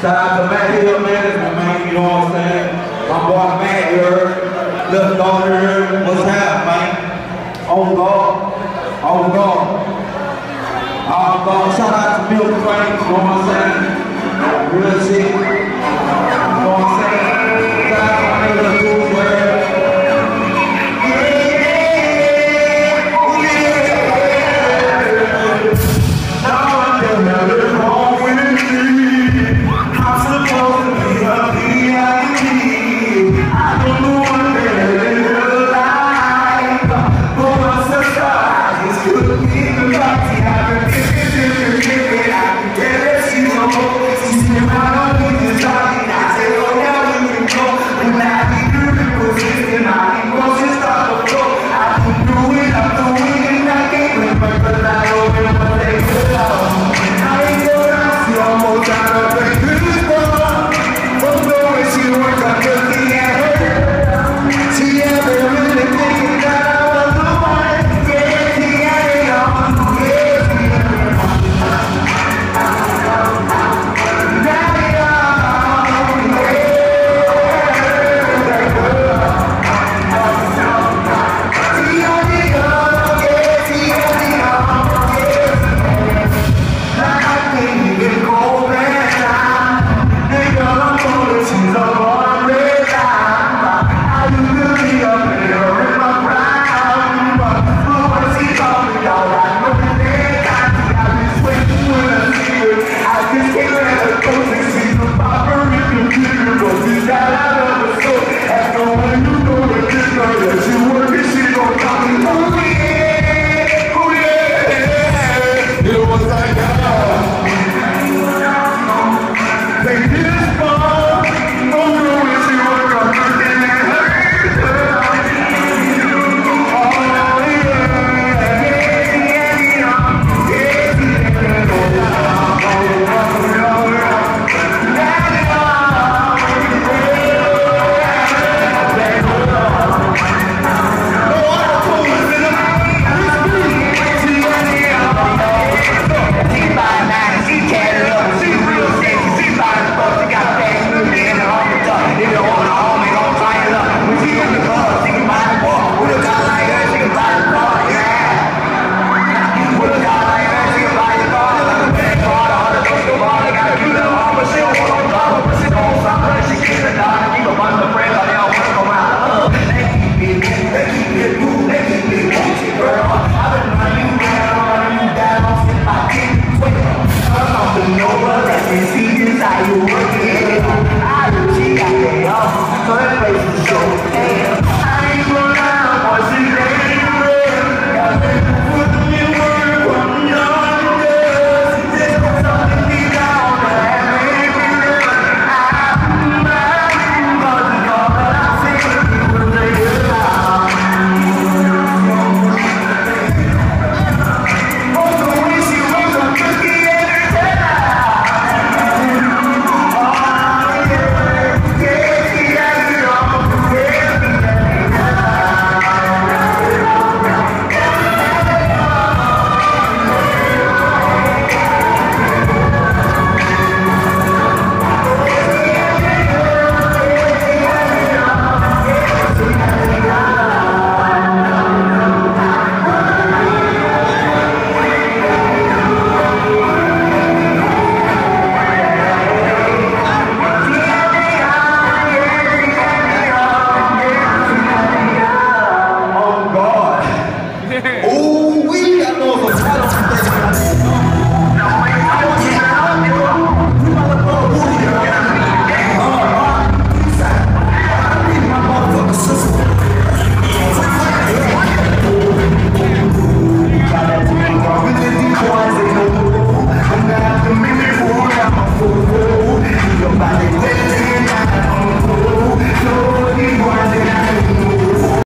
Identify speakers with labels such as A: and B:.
A: Shout out to Matt Hill Management, man, you know what I'm saying? My boy Matt here, Little Daughter here, what's happening, man? On God, on God. God, shout out to Bill Frank, you know what I'm saying? Real shit, you know what I'm saying? Shout out to my nigga Jules Ware.